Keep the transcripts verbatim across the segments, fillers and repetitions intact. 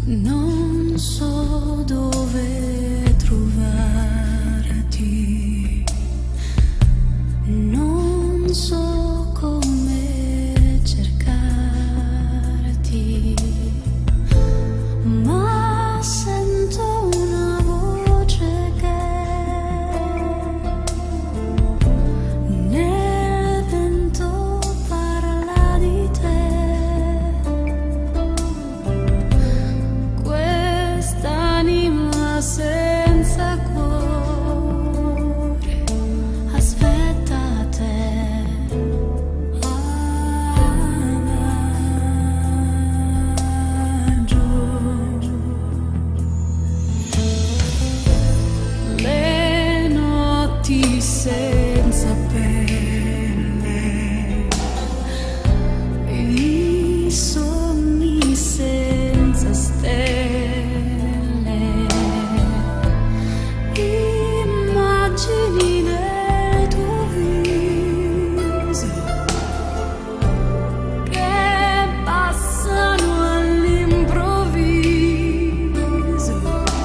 Non so dove trovarti, non so come cercarti, ma sento una voce che nel vento parla di te. Quest'anima senza cuore aspetta te. Adagio. Le notti senza pelle, i sogni senza stelle, immagini del tuo viso che passano all'improvviso,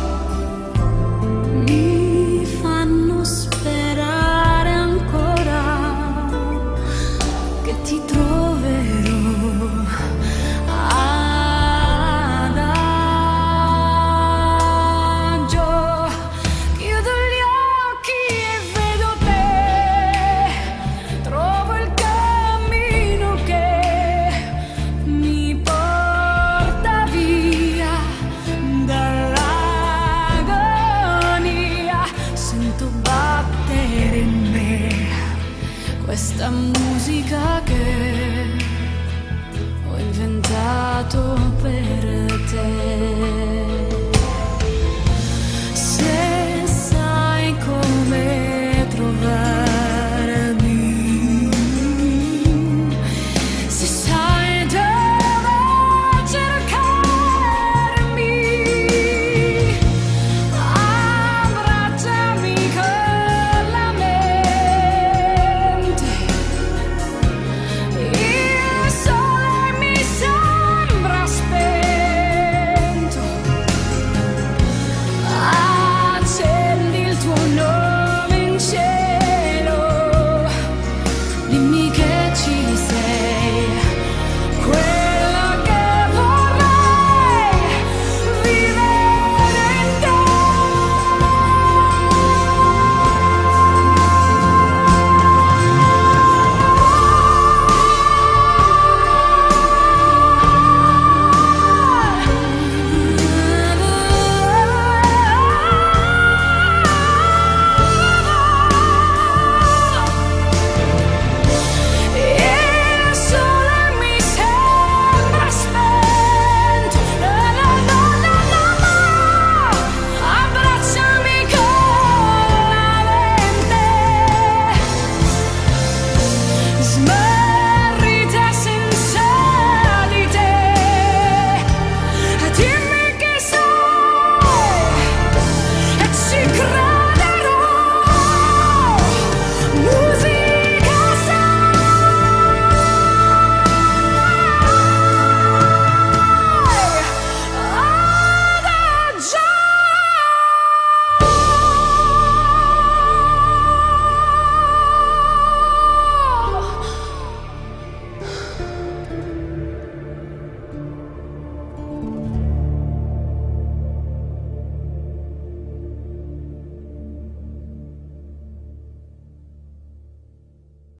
mi fanno sperare ancora che ti troverò. Adagio. Chiudo gli occhi e vedo te, trovo il cammino che mi porta via dall'agonia. Sento battere in me questa musica che